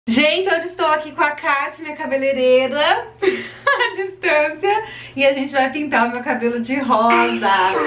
Gente, hoje estou aqui com a Kátia, minha cabeleireira, à distância, e a gente vai pintar o meu cabelo de rosa.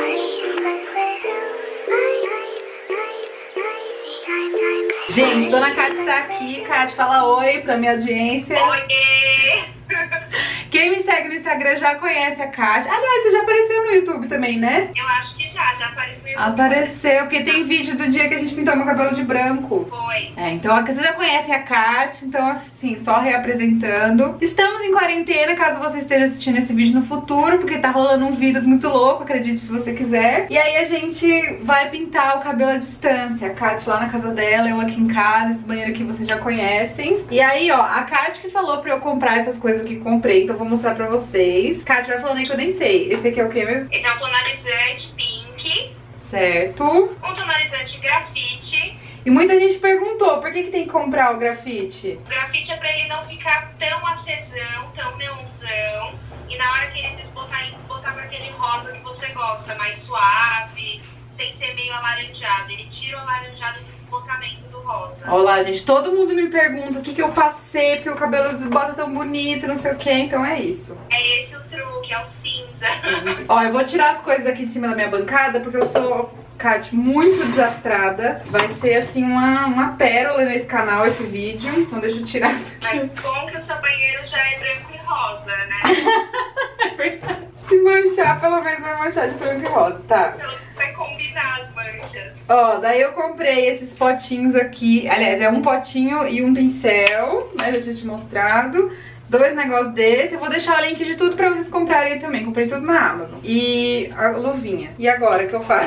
Gente, Dona Kátia está aqui. Kátia, fala oi pra minha audiência. Oi! Quem me segue no Instagram já conhece a Kátia. Aliás, você já apareceu no YouTube também, né? Eu acho que já apareceu no YouTube. Apareceu, porque tem vídeo do dia que a gente pintou meu cabelo de branco. Foi. Então você já conhece a Kátia, então assim, só reapresentando. Estamos em quarentena, caso você esteja assistindo esse vídeo no futuro, porque tá rolando um vírus muito louco, acredite se você quiser. E aí a gente vai pintar o cabelo à distância. A Kátia lá na casa dela, eu aqui em casa, esse banheiro aqui vocês já conhecem. E aí, ó, a Kátia que falou pra eu comprar essas coisas que comprei, então eu vou mostrar pra vocês. Kátia, vai falando aí que eu nem sei. Esse aqui é o que mesmo? Esse é um tonalizante pink. Certo. Um tonalizante grafite. E muita gente perguntou, por que tem que comprar o grafite? O grafite é pra ele não ficar tão acesão, tão neonzão. E na hora que ele desbotar pra aquele rosa que você gosta, mais suave, sem ser meio alaranjado. Ele tira o alaranjado do desbotamento do rosa. Olha lá, gente, todo mundo me pergunta o que eu passei, porque o cabelo desbota tão bonito, não sei o que, então é isso. É esse o truque, é o cinza. Ó, eu vou tirar as coisas aqui de cima da minha bancada, porque eu sou, Kátia, muito desastrada. Vai ser, assim, uma pérola nesse canal, esse vídeo. Então deixa eu tirar daqui. Mas bom que o seu banheiro já é branco e rosa, né? É verdade. Se manchar, pelo menos vai manchar de branco e rosa, tá? Vai combinar as manchas. Ó, daí eu comprei esses potinhos aqui. Aliás, é um potinho e um pincel, né? Já tinha te mostrado. 2 negócios desse. Eu vou deixar o link de tudo pra vocês comprarem também. Comprei tudo na Amazon. E a luvinha. E agora, o que eu faço?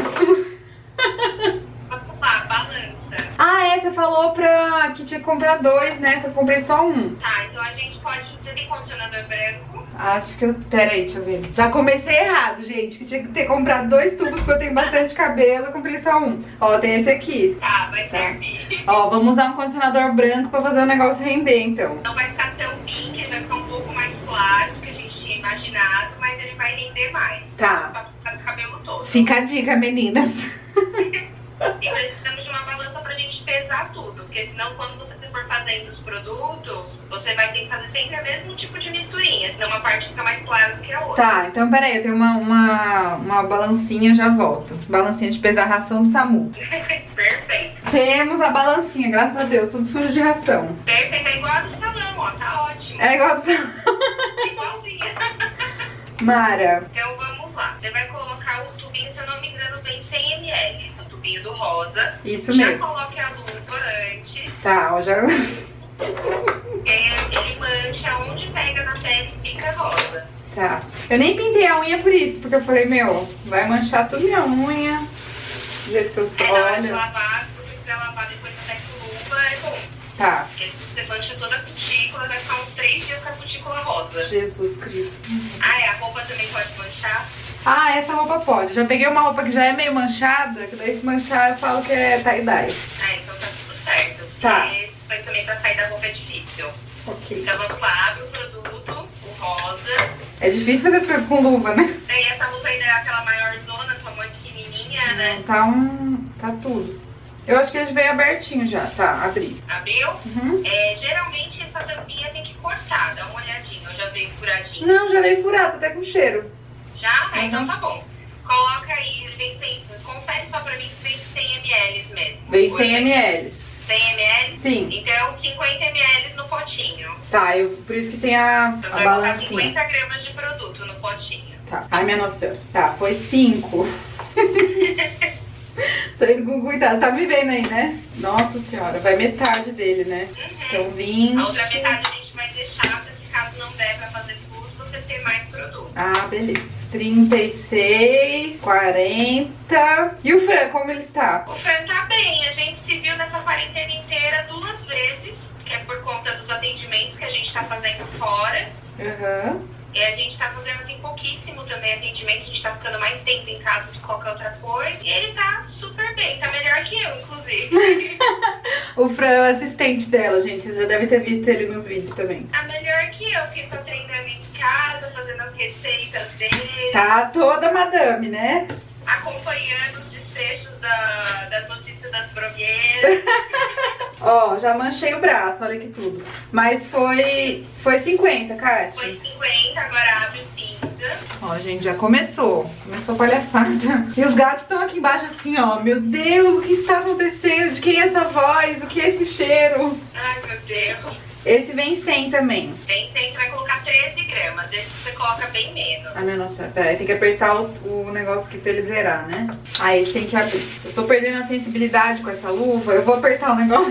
Vamos lá, balança. Ah, você falou que tinha que comprar 2, né? Só comprei só um. Tá, então a gente pode... Você tem condicionador branco? Acho que eu... Pera aí, deixa eu ver. Já comecei errado, gente. Que tinha que ter comprado 2 tubos, porque eu tenho bastante cabelo. Eu comprei só um. Ó, tem esse aqui. Tá, vai servir. Ó, vamos usar um condicionador branco pra fazer o negócio render, então. Não vai ficar tão pink, ele vai ficar um pouco mais claro do que a gente tinha imaginado, mas ele vai render mais. Tá. Pra ficar do cabelo todo. Fica a dica, meninas. E precisamos de uma balança pra gente pesar tudo, porque senão quando você for fazendo os produtos, você vai ter que fazer sempre o mesmo tipo de misturinha, senão uma parte fica mais clara do que a outra. Tá, então peraí, eu tenho uma balancinha, já volto. Balancinha de pesar ração do SAMU. Perfeito. Temos a balancinha, graças a Deus, tudo sujo de ração. Perfeito, é igual a do salão, ó, tá ótimo. É igual a do Igualzinha. Mara. Então vamos lá, você vai colocar o tubinho, se eu não me engano, vem 100 ml, o tubinho do rosa. Isso já mesmo. Coloque a luva antes. Tá, ó, já... E aí ele mancha, onde pega na pele fica rosa. Tá. Eu nem pintei a unha por isso, porque eu falei, meu, vai manchar tudo minha unha. Do jeito que eu sou, Aí na hora de olha. lavar, se você quiser lavar depois até com luva, é bom. Tá. Porque você mancha toda a cutícula, vai ficar uns 3 dias com a cutícula rosa. Jesus Cristo. Ah, é, a roupa também pode manchar? Ah, essa roupa pode. Já peguei uma roupa que já é meio manchada, que daí se manchar eu falo que é tie-dye. Ah, então tá tudo certo. Tá. Porque depois também pra sair da roupa é difícil. Ok. Então vamos lá, abre o produto, o rosa. É difícil fazer as coisas com luva, né? Daí essa luva ainda é aquela maior zona, sua mão é pequenininha, né? Tá tudo. Eu acho que ele veio abertinho já. Tá, abri. Abriu? Uhum. Geralmente essa tampinha tem que cortar, dá uma olhadinha. Eu já veio furadinho. Não, já veio furado, até com cheiro. Já? Ah, Uhum. então tá bom. Coloca aí, ele vem sem... Confere só pra mim se vem 100 ml mesmo. Veio 100 ml. 100 ml? Sim. Então 50 ml no potinho. Tá, por isso que tem a Então você vai colocar balancinha. 50 gramas de produto no potinho. Tá. Ai, minha nossa senhora. Tá, foi 5. Tô indo com cuidado. Você tá me vendo aí, né? Nossa senhora, vai metade dele, né? Então 20. A outra metade a gente vai deixar, pra se caso não der pra fazer tudo, você ter mais produto. Ah, beleza. 36, 40. E o Fran, como ele está? O Fran tá bem, a gente se viu nessa quarentena inteira 2 vezes, que é por conta dos atendimentos que a gente tá fazendo fora. Aham. E a gente tá fazendo assim pouquíssimo também atendimento, a gente tá ficando mais tempo em casa do que qualquer outra coisa. E ele tá super bem, tá melhor que eu, inclusive. O Fran é o assistente dela, gente. Vocês já devem ter visto ele nos vídeos também. Tá melhor que eu, porque tá treinando em casa, fazendo as receitas dele. Tá toda madame, né? Acompanhando os desfechos das notícias das blogueiras. Ó, já manchei o braço, olha que tudo. Mas foi 50, Kátia? Foi 50, agora abre o cinza. Ó, gente, já começou. Começou a palhaçada. E os gatos estão aqui embaixo assim, ó. Meu Deus, o que está acontecendo? De quem é essa voz? O que é esse cheiro? Ai, meu Deus. Esse vem 100 também. Vem 100, você vai colocar 13 gramas. Esse você coloca bem menos. Ah, minha nossa, peraí, tem que apertar o negócio aqui pra ele zerar, né? Aí tem que abrir. Eu tô perdendo a sensibilidade com essa luva, eu vou apertar o negócio.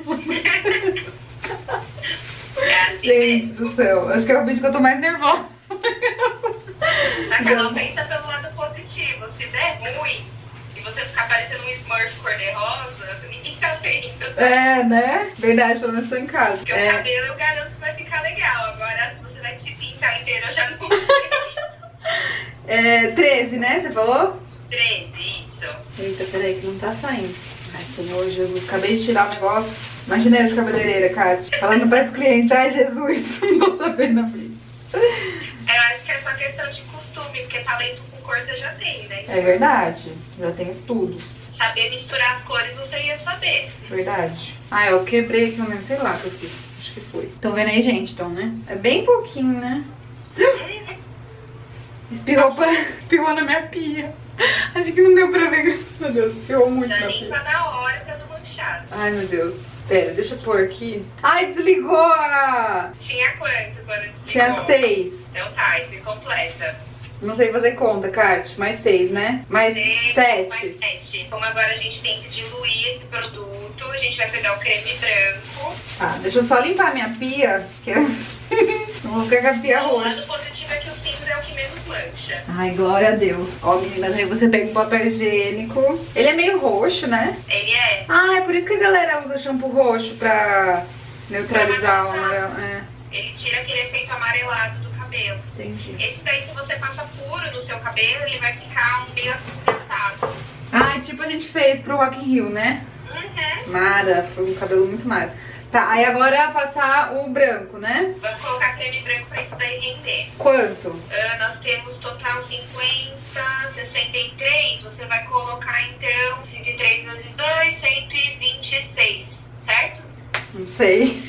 É assim Gente mesmo. do céu, acho que é o vídeo que eu tô mais nervosa. Só que não pensa pelo lado positivo. Se der ruim e você ficar parecendo um Smurf cor-de-rosa, ninguém tá vendo. É, né? Verdade, pelo menos tô em casa. Porque o cabelo eu garanto que vai ficar legal. Agora, se você vai se pintar inteiro, eu já não sei. 13, né? Você falou? 13, isso. Eita, peraí, que não tá saindo. Ai, Senhor Jesus, acabei de tirar o negócio. Imagina eu de cabeleireira, Kátia. Falando para o cliente, ai Jesus, não tô sabendo abrir. Eu acho que é só questão de costume, porque talento com cor você já tem, né? É verdade, já tenho estudos. Saber misturar as cores você ia saber. Verdade. Ah, eu quebrei aqui, sei lá o que eu fiz. Acho que foi. Estão vendo aí, gente? Então, né? É bem pouquinho, né? Espirrou na minha pia. Acho que não deu pra ver, graças a Deus. Espirrou muito Já na limpa pia. na hora pra não manchar. Ai, meu Deus. Pera, deixa eu pôr aqui. Ai, desligou a... Tinha quanto quando desligou? Tinha 6. Então tá, isso completa. Não sei fazer conta, Kátia. Mais 6, né? Mais 7. Mais 7. Como agora a gente tem que diluir esse produto, a gente vai pegar o creme branco. Tá, deixa eu só limpar minha pia, que eu não vou ficar com a pia O roxa. lado positivo é que o cinza é o que menos mancha. Ai, glória a Deus. Ó, meninas, aí você pega um papel higiênico. Ele é meio roxo, né? Ele é. Ah, é por isso que a galera usa shampoo roxo pra neutralizar o amarelo. É, Ele tira aquele efeito amarelado do cabelo. entendi. Esse daí, se você passa puro no seu cabelo, ele vai ficar meio acinzentado. Ah, tipo a gente fez pro Rock in Rio, né? Uhum. Mara, foi um cabelo muito mara. Tá, aí agora passar o branco, né? Vamos colocar creme branco pra isso daí render. Quanto? Nós temos total 50, 63. Você vai colocar então 53 vezes 2, 126, certo? Não sei.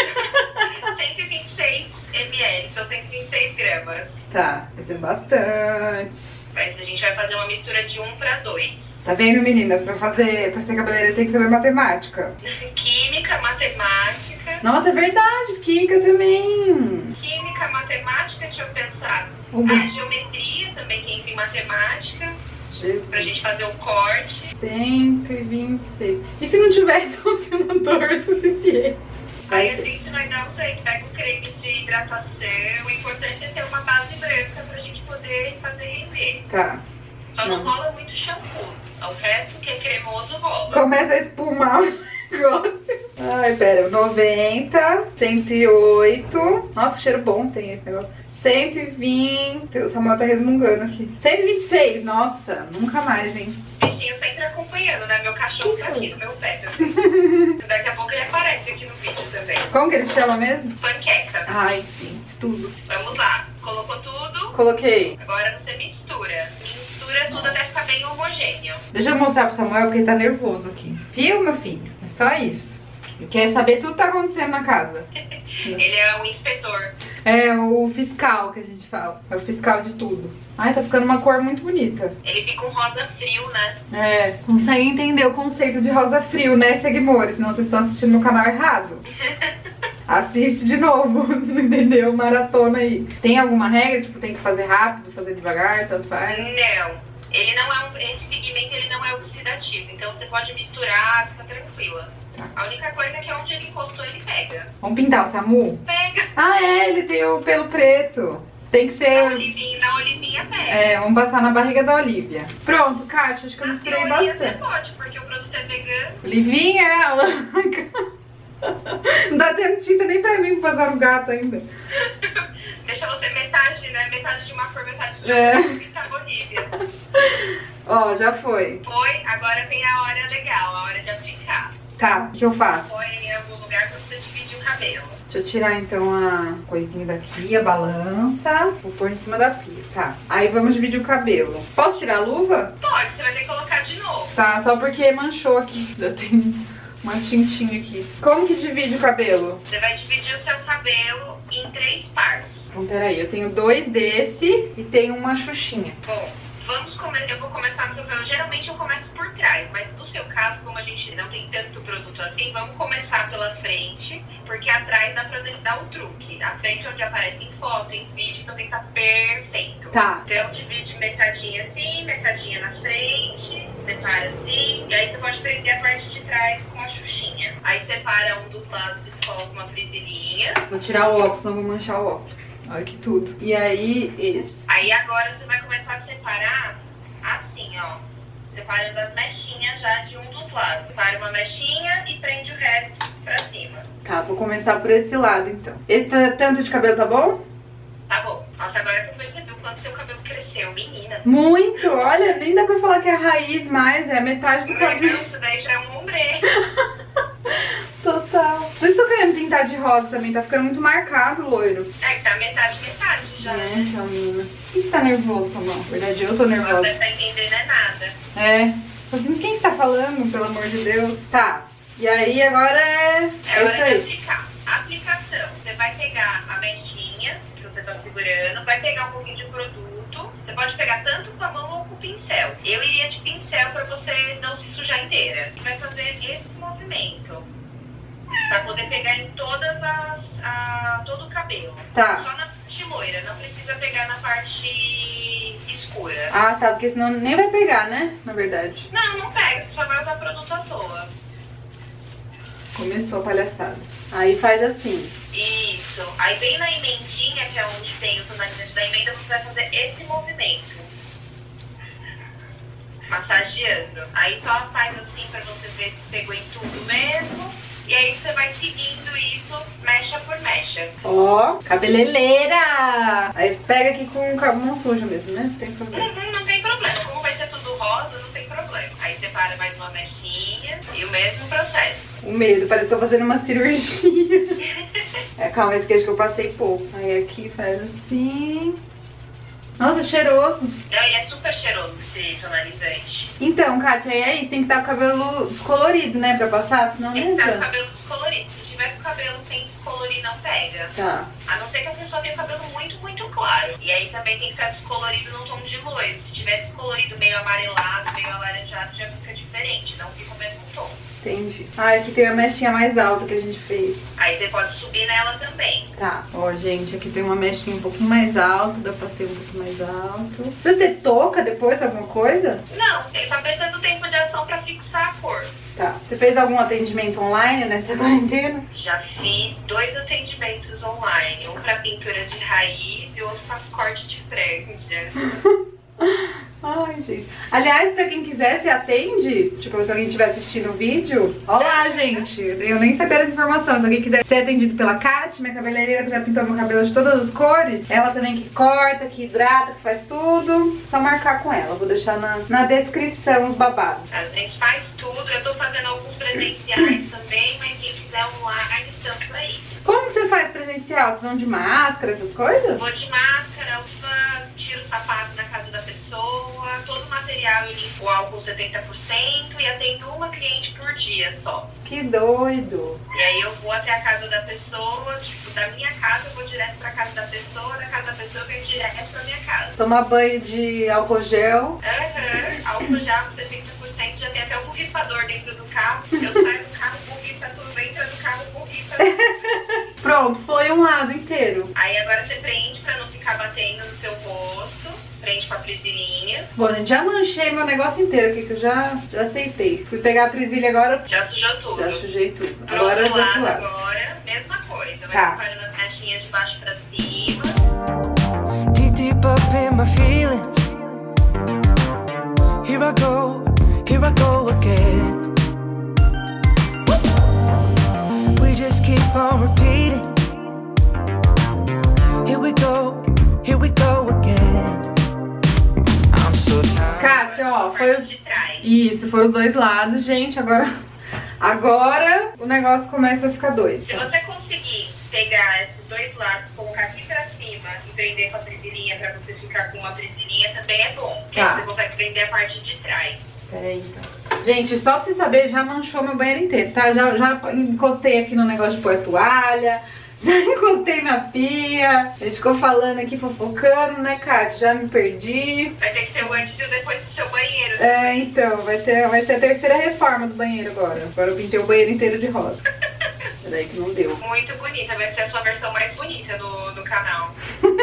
126 ml, são 126 gramas. Tá, vai ser bastante. Mas a gente vai fazer uma mistura de 1 para 2. Tá vendo, meninas? Pra ser cabeleireira tem que saber matemática. Química, matemática. Nossa, é verdade, química também. Química, matemática, deixa eu pensar. O A geometria também que entra em matemática. Jesus. Pra gente fazer o corte. 126. E se não tiver condicionador suficiente? Aí a gente vai dar um jeito, pega o creme de hidratação. O importante é ter uma base branca pra gente poder fazer render. Tá. Só não rola muito shampoo. O resto que é cremoso rola. Começa a espumar o negócio. Ai, pera. 90, 108. Nossa, cheiro bom tem esse negócio. 120. O Samuel tá resmungando aqui. 126. Nossa, nunca mais, hein? O bichinho sempre acompanhando, né? Meu cachorro tá aqui no meu pé. Daqui a pouco ele aparece aqui no vídeo também. Como que ele chama mesmo? Panqueca. Ai, gente, tudo. Vamos lá. Colocou tudo. Coloquei. Agora você mistura. Mistura tudo até ficar bem homogêneo. Deixa eu mostrar pro Samuel porque ele tá nervoso aqui. Viu, meu filho? É só isso. Ele quer saber tudo que tá acontecendo na casa. Ele é o inspetor. É o fiscal que a gente fala. É o fiscal de tudo. Ai, tá ficando uma cor muito bonita. Ele fica um rosa frio, né? É, consegue entender o conceito de rosa frio, né, seguidores? Senão vocês estão assistindo no canal errado. Assiste de novo, se não entendeu, maratona aí. Tem alguma regra? Tipo, tem que fazer rápido, fazer devagar, tanto faz? Não. Ele não é esse pigmento ele não é oxidativo. Então você pode misturar, fica tranquila. Tá. A única coisa é que onde ele encostou, ele pega. Vamos pintar o Samu? Pega. Ah, é, ele tem o pelo preto. Tem que Na ser... olivinha pega. É, vamos passar na barriga da Olivia. Pronto, Kátia, acho que eu Na misturei teoria bastante. você pode, porque o produto é vegano. Olivinha, ela... Não dá tempo de tinta nem pra mim pra passar no gato ainda. Deixa você metade, né? Metade de uma cor, metade de É. outra. Pintar a Olivia. Ó, já foi. Foi, agora vem a hora legal, a hora de aplicar. Tá, o que eu faço? Põe em algum lugar pra você dividir o cabelo. Deixa eu tirar então a coisinha daqui, a balança. Vou pôr em cima da pia, tá. Aí vamos dividir o cabelo. Posso tirar a luva? Pode, você vai ter que colocar de novo. Tá, só porque manchou aqui. Já tem uma tintinha aqui. Como que divide o cabelo? Você vai dividir o seu cabelo em 3 partes. Então, peraí, eu tenho 2 desse e tenho uma xuxinha. Bom, eu vou começar no seu cabelo. Geralmente eu começo por trás, mas no seu caso, como a gente não tem tanto produto assim, vamos começar pela frente, porque atrás dá pra dar um truque. A frente é onde aparece em foto, em vídeo, então tem que estar perfeito. Tá. Então divide metadinha assim, metadinha na frente, separa assim, e aí você pode prender a parte de trás com a xuxinha. Aí separa um dos lados e coloca uma prisilinha. Vou tirar o óculos, não vou manchar o óculos. Olha que tudo. E aí, esse. Aí agora você vai começar a separar assim, ó. Separando as mechinhas já de um dos lados. Separa uma mechinha e prende o resto pra cima. Tá, vou começar por esse lado, então. Esse tanto de cabelo tá bom? Tá bom. Nossa, agora que eu percebi o quanto seu cabelo cresceu, menina. Muito! Olha, nem dá pra falar que é a raiz mais, é a metade do cabelo. Não, isso daí já é um ombre. Total. Por isso tô querendo pintar de rosa também, tá ficando muito marcado o loiro. É que tá metade já. É, então, menina. Por que você tá nervoso, Tomão? Na verdade, eu tô Você nervosa. deve tá entendendo é nada. É. Assim, quem está falando, pelo amor de Deus? Tá. E aí, agora é É hora isso de aí. aplicar. Aplicação. Você vai pegar a mechinha que você tá segurando, vai pegar um pouquinho de produto. Você pode pegar tanto com a mão ou com o pincel. Eu iria de pincel pra você não se sujar inteira. Vai fazer esse movimento. Pra poder pegar em todas todo o cabelo. Tá. Só na parte loira, não precisa pegar na parte escura. Ah, tá, porque senão nem vai pegar, né? Na verdade. Não pega, você só vai usar produto à toa. Começou a palhaçada. Aí faz assim. Isso. Aí bem na emendinha, que é onde tem o tonalizante da emenda, você vai fazer esse movimento. Massageando. Aí só faz assim pra você ver se pegou em tudo mesmo. E aí você vai seguindo isso, mecha por mecha. Ó, cabeleireira! Aí pega aqui com mão suja mesmo, né? Não tem problema. Não tem problema. Como vai ser tudo rosa, não tem problema. Aí separa mais uma mechinha e o mesmo processo. O medo, parece que tô fazendo uma cirurgia. Calma, esse queijo que eu passei pouco. Aí aqui faz assim. Nossa, cheiroso. Não, e é super cheiroso esse tonalizante. Então, Kátia, aí é isso. Tem que estar com o cabelo descolorido, né? Pra passar, senão Tem não que estar com o adianta. cabelo descolorido. Se tiver com o cabelo sem descolorir, não pega. Tá. A não ser que a pessoa tenha o cabelo muito, muito claro. E aí também tem que estar descolorido no tom de loiro. Se tiver descolorido meio amarelado, meio alaranjado, já fica diferente. Não fica o mesmo tom. Entendi. Ah, aqui tem a mechinha mais alta que a gente fez. Aí você pode subir nela também. Tá. Ó, gente, aqui tem uma mechinha um pouquinho mais alta. Dá pra ser um pouquinho mais alto. Precisa ter touca depois, alguma coisa? Não, ele só precisa do tempo de ação pra fixar a cor. Tá. Você fez algum atendimento online nessa quarentena? Já fiz 2 atendimentos online. Um pra pinturas de raiz e outro pra corte de franja. Ai, gente. Aliás, pra quem quiser, você atende? Tipo, se alguém estiver assistindo o vídeo. Olá, gente. Eu nem sabia dessa informação. Se alguém quiser ser atendido pela Kátia, minha cabeleireira que já pintou meu cabelo de todas as cores. Ela também que corta, que hidrata, que faz tudo. Só marcar com ela. Vou deixar na descrição os babados. A gente faz tudo. Eu tô fazendo alguns presenciais também, mas quem quiser online, estamos aí. Como que você faz presencial? Vocês vão de máscara, essas coisas? Vou de máscara, luva, tiro o sapato na casa da pessoa, todo o material eu limpo o álcool 70% e atendo uma cliente por dia só. Que doido. E aí eu vou até a casa da pessoa, tipo, da minha casa eu vou direto pra casa da pessoa, da casa da pessoa eu venho direto pra minha casa. Tomar banho de álcool gel. Álcool gel 70%, já tem até o borrifador dentro do carro. Eu saio do carro, borrifa tudo, entra no carro, borrifa tudo. Pronto, foi um lado inteiro. Aí agora você prende pra não ficar batendo no seu rosto. Prende com a prisilinha. Bom, gente, já manchei meu negócio inteiro aqui, que eu já aceitei. Fui pegar a presilha agora. Já sujou tudo. Já sujei tudo. Pro Agora outro do outro lado, lado. agora, mesma coisa. Vai Tá. separando as caixinhas de baixo pra cima. Deep, deep up in my feelings. Here I go again. We just keep on repeating. Here we go again. I'm so tired. Kátia, ó, foi Parte os... de trás. Isso, foram os dois lados, gente. Agora o negócio começa a ficar doido. Se você conseguir pegar esses dois lados, colocar aqui pra cima e prender com a prisilinha pra você ficar com uma prisilinha, também é bom. Porque Tá. aí você consegue prender a parte de trás. Peraí, então. Gente, só pra você saber, já manchou meu banheiro inteiro, tá? Já encostei aqui no negócio de pôr toalha, já encostei na pia. A gente ficou falando aqui, fofocando, né, Kátia? Já me perdi. Vai ter que ter o antes e o depois do seu banheiro. É, então, vai ser a terceira reforma do banheiro agora. Agora eu pintei o banheiro inteiro de rosa. Peraí que não deu. Muito bonita, vai ser a sua versão mais bonita do canal.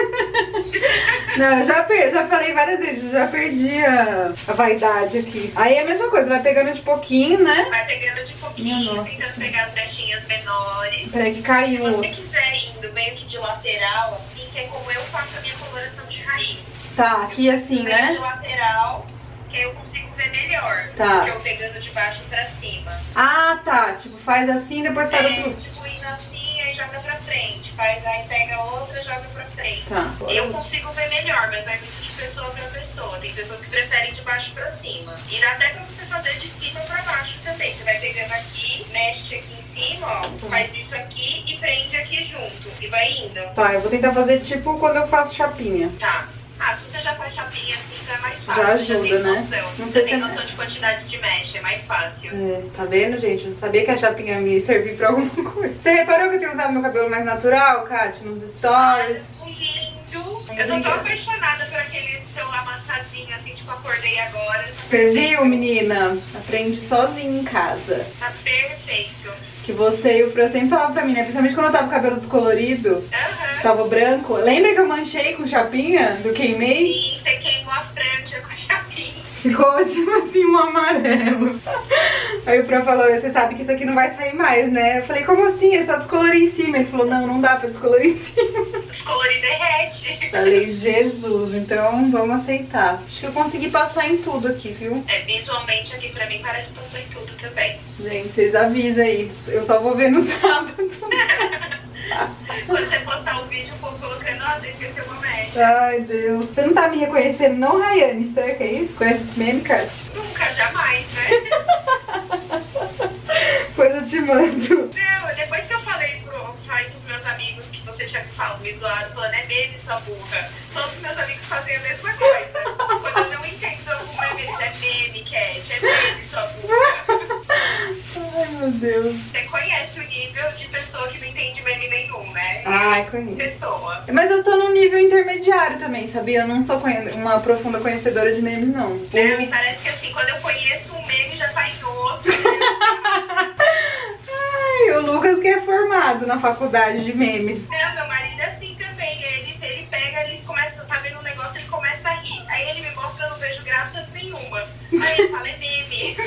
Não, eu já falei várias vezes, eu já perdi a vaidade aqui. Aí é a mesma coisa, vai pegando de pouquinho, né? Vai pegando de pouquinho, Nossa, tentando sim. pegar as brechinhas menores. Peraí que caiu. Se você quiser indo meio que de lateral, assim, que é como eu faço a minha coloração de raiz. Tá, aqui assim, Meio de né? lateral, que aí eu consigo ver melhor. Tá. Do que eu pegando de baixo pra cima. Ah, tá. Tipo, faz assim, depois para É, pro... tipo, indo assim, aí joga pra frente. Faz, aí pega outra, joga pra frente. Tá. Eu consigo ver melhor, mas vai muito de pessoa pra pessoa. Tem pessoas que preferem de baixo pra cima. E dá até pra você fazer de cima pra baixo também. Você vai pegando aqui, mexe aqui em cima, ó. Faz isso aqui e prende aqui junto. E vai indo. Tá, eu vou tentar fazer tipo quando eu faço chapinha. Tá. Ah, se você já faz chapinha assim, então é mais fácil. Já Você ajuda, tem né? noção. Não Você sei tem se noção de quantidade de mesh, é mais fácil. É, tá vendo, gente? Eu sabia que a chapinha me servir pra alguma coisa. Você reparou que eu tenho usado meu cabelo mais natural, Kátia? Nos stories? Lindo. Eu tô tão apaixonada por aquele seu amassadinho, assim, tipo, acordei agora. Você viu, menina? Aprende sozinha em casa. Tá perfeito. Que você e o Fran sempre falavam pra mim, né? Principalmente quando eu tava com o cabelo descolorido, Aham. tava branco. Lembra que eu manchei com chapinha? Do queimei? Sim, você queimou a franja com a chapinha. Ficou tipo assim um amarelo. Aí o Fran falou, você sabe que isso aqui não vai sair mais, né? Eu falei, como assim? É só descolorir em cima. Ele falou, não dá pra descolorir em cima. Descolorir derrete. Falei, Jesus, então vamos aceitar. Acho que eu consegui passar em tudo aqui, viu? É, visualmente aqui pra mim parece que passou em tudo também. Gente, vocês avisam aí. Eu só vou ver no sábado. Quando você postar o vídeo, o povo colocando, ó, você esqueceu uma mecha. Ai, Deus. Você não tá me reconhecendo não, Rayane? Será que é isso? Conhece esse meme, Kátia? Nunca, jamais, né? Depois eu te mando. Não, depois que eu falei pros meus amigos que você tinha me zoado, falando, é meme, sua burra. Todos os meus amigos fazem a mesma coisa. Quando eu não entendo algum meme, eles é meme, Cat, é meme, sua burra. Ai, meu Deus. Você conhece o nível de pessoa que não entende meme nenhum, né? Ai, conheço. Pessoa. Mas eu tô num nível intermediário também, sabia? Eu não sou uma profunda conhecedora de memes, não. Não, me parece que assim, quando eu conheço um meme, já tá em outro. Ai, o Lucas que é formado na faculdade de memes. Não, meu marido é assim também. Ele pega, ele começa, tá vendo um negócio, ele começa a rir. Aí ele me mostra, eu não vejo graça nenhuma. Aí ele fala, é meme.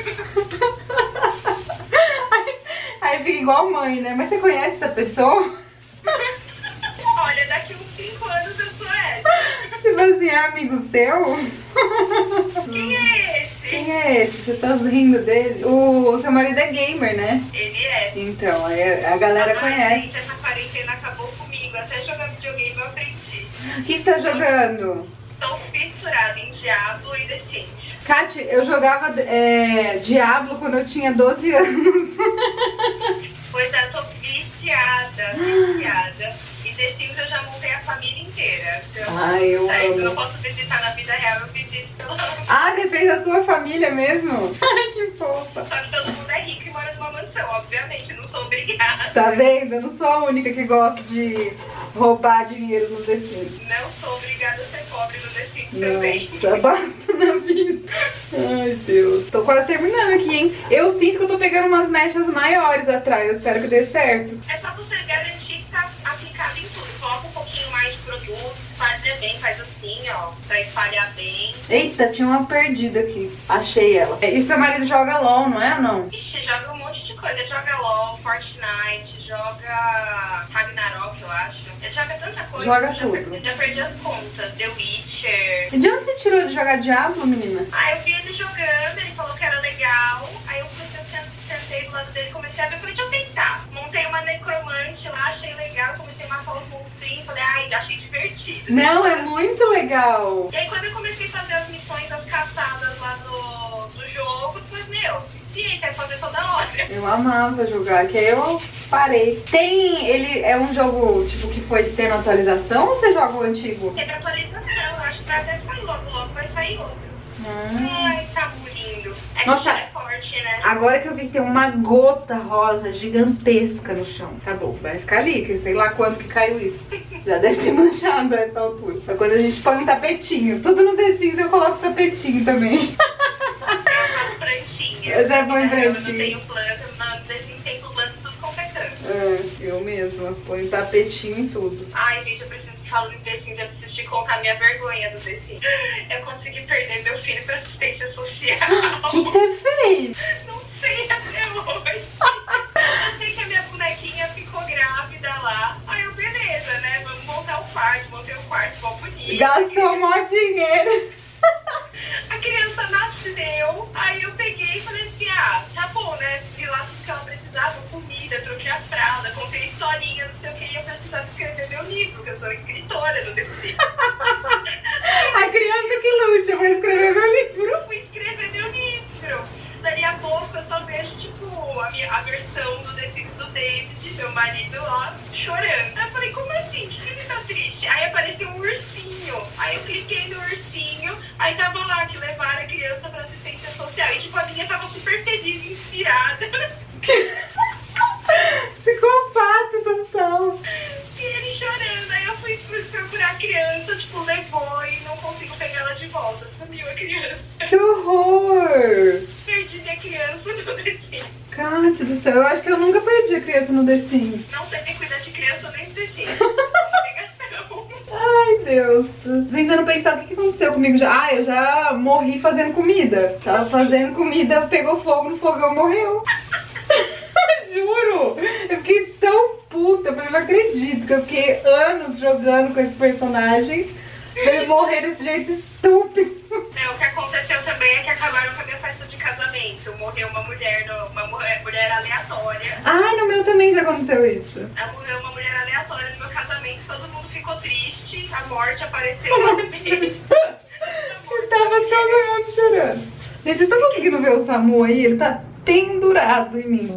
Aí fica igual mãe, né? Mas você conhece essa pessoa? Olha, daqui uns 5 anos eu sou essa. Tipo assim, é amigo seu? Quem é esse? Quem é esse? Você tá rindo dele? O seu marido é gamer, né? Ele é. Então, aí a galera Ai, conhece. gente, essa quarentena acabou comigo. Até jogar videogame eu aprendi. O que você tá jogando? Tô fissurada em Diablo e The Sims. Kátia, eu jogava Diablo quando eu tinha 12 anos. Pois é, eu tô viciada, viciada. E The Sims eu já montei a família inteira. Ai, eu certo, amo. não posso visitar na vida real, eu visito pela... Ah, você fez a sua família mesmo? Ai, que fofa. Só que todo mundo é rico e mora numa mansão, obviamente, não sou obrigada. Tá vendo? Eu não sou a única que gosta de roubar dinheiro no The Sims. Não sou obrigada a ser pobre no The Sims também. Não, já basta na vida. Ai, Deus. Tô quase terminando aqui, hein? Eu sinto que eu tô pegando umas mechas maiores atrás. Eu espero que dê certo. É só você garantir que tá aplicado em tudo. Coloca um pouquinho mais de produto, espalha bem, faz assim, ó, pra espalhar bem. Eita, tinha uma perdida aqui. Achei ela. E seu marido joga LOL, não é ou não? Ixi, joga um monte de coisa. Ele joga LOL, Fortnite, joga Ragnarok, eu acho. Ele joga tanta coisa. Joga que eu tudo. Já perdi as contas. The Witcher. E de onde você tirou de jogar Diablo, menina? Ah, eu vi ele jogando, ele falou que era legal. Aí eu sentei do lado dele e comecei a ver. Eu falei, deixa eu tentar. Montei uma necromante lá, achei legal. Comecei a matar os monstrinhos. Falei, ai, achei divertido. Não, é muito legal. E aí quando eu comecei a fazer as missões, as caçadas lá do jogo, eu falei, meu, viciei, quero fazer toda hora. Eu amava jogar, que aí eu parei. Ele é um jogo, tipo, que foi tendo atualização ou você joga o antigo? Teve atualização, eu acho que vai até sair logo vai sair outro. Ah. Ai, Samuri. lindo. É que Nossa, o cheiro é forte, né? agora que eu vi que tem uma gota rosa gigantesca no chão. Tá bom, vai ficar ali, que sei lá quando que caiu isso. Já deve ter manchado a essa altura. Mas quando a gente põe um tapetinho, tudo no The Sims eu coloco tapetinho também. Eu sou as plantinhas. Você põe plantinha. Eu não tenho planta, mas assim, tem planta tudo qualquer canto. Eu mesma, põe tapetinho em tudo. Ai, gente, eu preciso, falando em The Sims, eu preciso te contar minha vergonha do The Sims. Eu consegui perder meu filho pra assistência social. O que você fez? Não sei até hoje. Eu sei que a minha bonequinha ficou grávida lá. Aí eu, beleza, né? Vamos montar o quarto. Montei o quarto, ficou bonito. Gastou um monte de dinheiro. A criança nasceu, aí eu peguei e falei assim, tá bom, né? Vi lá tudo que ela precisava, comida, troquei a fralda, contei historinha, não sei o que, e eu precisava escrever meu livro, porque eu sou escritora do The Sims. A criança que lute, eu vou escrever meu livro. Eu fui escrever meu livro. Dali a pouco eu só vejo, tipo, a versão do The Sims do David, meu marido lá, chorando. Aí eu falei, como assim? Por que ele tá triste? Aí apareceu um ursinho. Aí eu cliquei no ursinho, aí tava lá que levaram a criança pra assistência social. E tipo, a minha tava super feliz, inspirada. Psicopata total. E ele chorando. Aí eu fui procurar a criança, tipo, levou e não consigo pegar ela de volta. Sumiu a criança. Que horror. Perdi minha criança no The Sims. Cate do céu, eu acho que eu nunca perdi a criança no The Sims. Não sei nem cuidar de criança nem no The Sims. Só uma negação. Ai, Deus. Tô tentando pensar o que aconteceu comigo já. Eu já morri fazendo comida. Tava fazendo comida, pegou fogo no fogão, morreu. Juro. Eu fiquei tão puta. Eu falei, não acredito que eu fiquei anos jogando com esse personagem pra ele morrer desse jeito estúpido. O que aconteceu também é que acabaram com a minha festa de casamento. Morreu uma mulher aleatória. Ai, no meu também já aconteceu isso. Morreu uma mulher aleatória no meu casamento, todo mundo ficou triste, a morte apareceu lá no meio. E tava todo mundo chorando. Gente, vocês estão conseguindo ver o Samu aí? Ele tá pendurado em mim.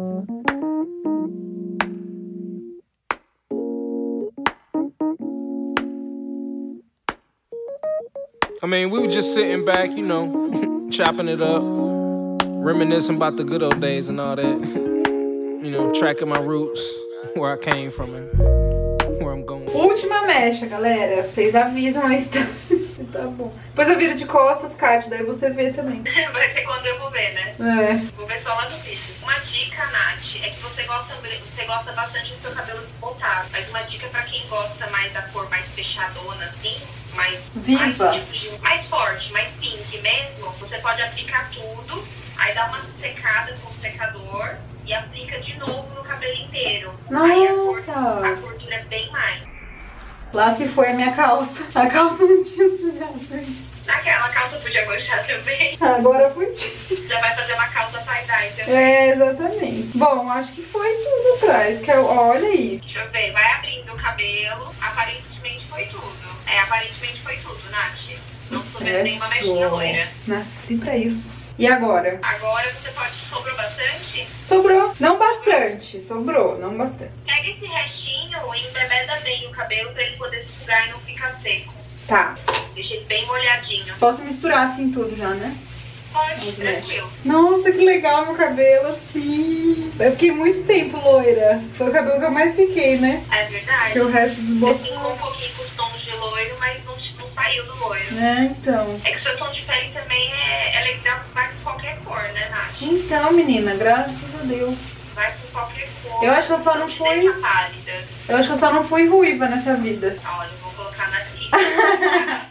I mean, we were just sitting back, you know, chopping it up, reminiscing about the good old days and all that. You know, tracking my roots, where I came from and where I'm going. Última mecha, galera. Vocês avisam aí se tá bom. Depois eu viro de costas, Kátia, daí você vê também. Vai ser quando eu vou ver, né? Vou ver só lá no vídeo. Uma dica, Nath, é que você gosta bastante do seu cabelo desbotado. Mas uma dica pra quem gosta mais da cor mais fechadona, assim, mais viva, mais forte, mais pink mesmo, você pode aplicar tudo, aí dá uma secada com o secador e aplica de novo no cabelo inteiro. Nossa. Aí a cor dura bem mais. Lá se foi a minha calça. A calça não tinha sujado. Naquela calça podia manchar também. Agora podia. Já vai fazer uma calça tie-dye também. É, exatamente. Bom, acho que foi tudo atrás. Olha aí. Deixa eu ver, vai abrindo o cabelo. Aparentemente foi tudo. Aparentemente foi tudo, Nath. Não tô vendo nenhuma mechinha loira. Nasci pra isso. E agora? Agora você pode... Sobrou bastante? Sobrou. Não bastante. Sobrou, não bastante. Pega esse restinho e embebeda bem o cabelo pra ele poder sugar e não ficar seco. Tá. Deixa ele bem molhadinho. Posso misturar assim tudo já, né? Pode, tranquilo. Nossa, que legal meu cabelo assim. Eu fiquei muito tempo loira. Foi o cabelo que eu mais fiquei, né? É verdade. Porque o resto desbotou. Você ficou um pouquinho com os tons de loiro, mas não saiu do loiro. É, então. É que o seu tom de pele também é legal, vai com qualquer cor, né, Nath? Então, menina, graças a Deus. Vai com qualquer cor. Eu acho que eu só não fui... pálida. Eu acho que eu só não fui ruiva nessa vida. Olha, eu vou colocar na lista.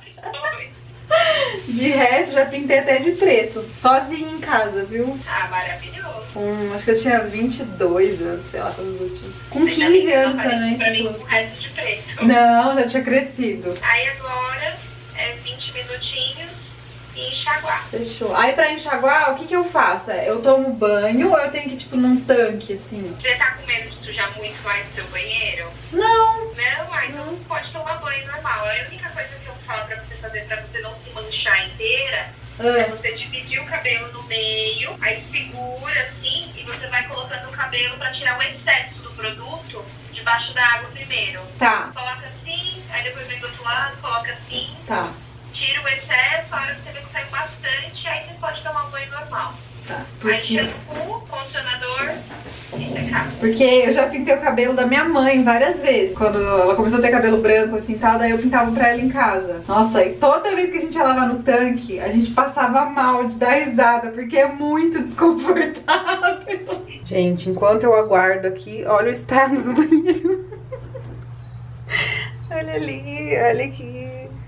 De resto, já pintei até de preto. Sozinha em casa, viu? Ah, maravilhoso. Acho que eu tinha 22 anos, sei lá quando eu tinha. Com 15 anos também. Pra mim, com o resto de preto. Não, já tinha crescido. Aí agora, 20 minutinhos e enxaguar. Fechou. Aí pra enxaguar, o que eu faço? Eu tomo banho ou eu tenho que ir, tipo, num tanque, assim? Você tá com medo de sujar muito mais o seu banheiro? Não. Não? Então pode tomar banho normal. A única coisa que eu falo pra você fazer, pra você não se manchar inteira, é você dividir o cabelo no meio, aí segura assim, e você vai colocando o cabelo pra tirar o excesso do produto debaixo da água primeiro. Tá. Coloca assim, aí depois vem do outro lado, coloca assim. Tá. tira o excesso, a hora que você vê que saiu bastante, aí você pode tomar um banho normal. Tá, Aí shampoo, condicionador e secar. Porque eu já pintei o cabelo da minha mãe várias vezes. Quando ela começou a ter cabelo branco assim e tal, daí eu pintava pra ela em casa. Nossa, e toda vez que a gente ia lavar no tanque, a gente passava mal de dar risada, porque é muito desconfortável. Gente, enquanto eu aguardo aqui, olha o estado do banheiro. Olha ali, olha aqui.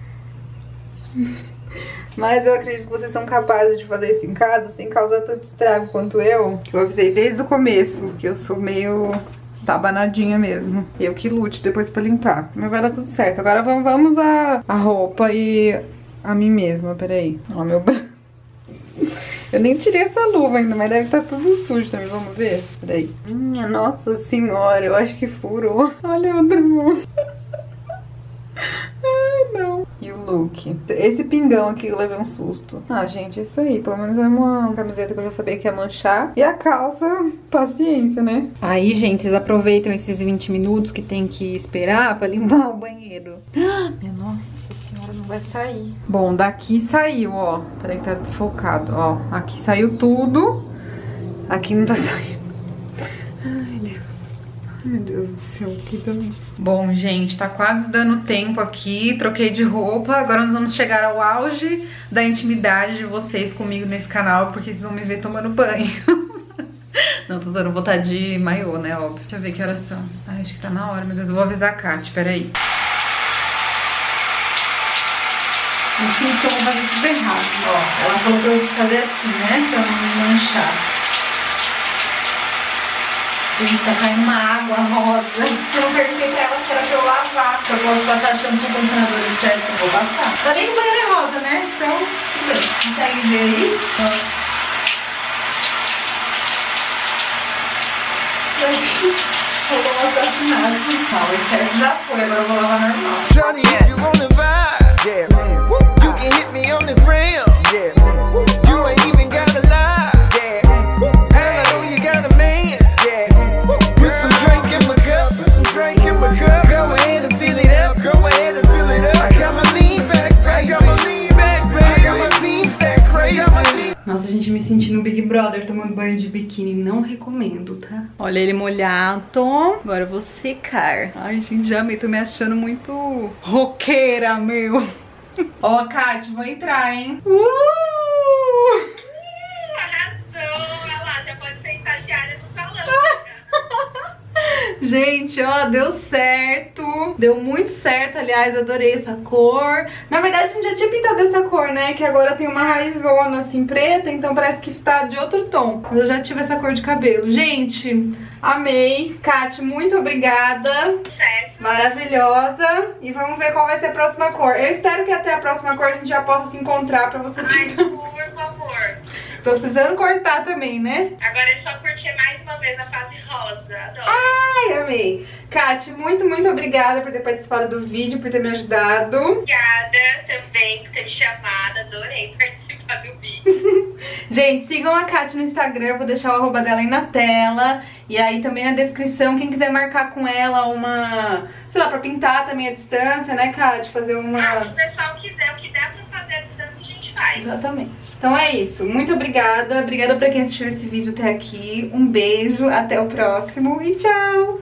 Mas eu acredito que vocês são capazes de fazer isso em casa sem causar tanto estrago quanto eu. Que eu avisei desde o começo, que eu sou meio estabanadinha mesmo. Eu que lute depois pra limpar. Mas vai dar tudo certo. Agora vamos a roupa e a mim mesma. Peraí. Ó, meu braço. Eu nem tirei essa luva ainda, mas deve estar tudo sujo também. Vamos ver? Peraí. Minha nossa senhora, eu acho que furou. Olha a outra mão. Ai, não. E o look. Esse pingão aqui eu levei um susto. Ah, gente, é isso aí. Pelo menos é uma camiseta que eu já sabia que ia manchar. E a calça, paciência, né? Aí, gente, vocês aproveitam esses 20 minutos que tem que esperar pra limpar o banheiro. Ah, minha nossa senhora, não vai sair. Bom, daqui saiu, ó. Peraí que tá desfocado, ó. Aqui saiu tudo. Aqui não tá saindo. Meu Deus do céu, aqui também. Bom, gente, tá quase dando tempo aqui. Troquei de roupa. Agora nós vamos chegar ao auge da intimidade de vocês comigo nesse canal, porque vocês vão me ver tomando banho. Não, tô usando, vou estar de maiô, né, óbvio. Deixa eu ver que horas são. Ai, acho que tá na hora, meu Deus. Eu vou avisar a Kátia, peraí. Eu sinto que eu vou fazer tudo errado. Ó, ela falou pra eu fazer assim, né, pra não me manchar. Gente, tá caindo uma água rosa. Eu perguntei pra ela se era pra eu lavar. Se eu posso passar shampoo com condicionador de certo, eu vou passar. Tá bem que o banheiro é rosa, né? Então, tudo bem. Consegue ver aí? Rolou um assassinato. Não, o excesso já foi, agora eu vou lavar normal. Shawty, if you wanna vibe, yeah, man. You can hit me on the gram, yeah, man. You ain't even gotta lie, yeah. Girl, I know you got a man, yeah. Put some drink in my cup, put some drink in my cup. Go ahead and fill it up, go ahead and fill it up. I got my lean back, baby. I got my lean back, baby. I got my team stack crazy. Nossa, gente, me senti no Big Brother tomando banho de biquíni. Não recomendo, tá? Olha ele molhado. Agora eu vou secar. Ai, gente, já amei. Tô me achando muito roqueira, meu. Ó, Kátia, vou entrar, hein? Arrasou! Olha lá, já pode ser estagiária do salão. Gente, ó, deu certo. Deu muito certo, aliás, eu adorei essa cor. Na verdade, a gente já tinha pintado essa cor, né? Que agora tem uma raizona assim preta, então parece que tá de outro tom. Mas eu já tive essa cor de cabelo. Gente, amei. Kátia, muito obrigada. Sucesso. Maravilhosa. E vamos ver qual vai ser a próxima cor. Eu espero que até a próxima cor a gente já possa se encontrar pra você Ai, pintar. por favor. Tô precisando cortar também, né? Agora é só curtir mais uma vez a fase rosa. Adoro. Ai, amei. Kátia, muito, muito obrigada por ter participado do vídeo, por ter me ajudado. Obrigada também por ter me chamado. Adorei participar do vídeo. Gente, sigam a Kátia no Instagram, eu vou deixar o arroba dela aí na tela. E aí também na descrição, quem quiser marcar com ela uma, sei lá, pra pintar também a distância, né, Kátia? Fazer uma... o pessoal quiser, o que der pra fazer a distância, a gente faz. Exatamente. Então é isso, muito obrigada. Obrigada pra quem assistiu esse vídeo até aqui. Um beijo, até o próximo e tchau!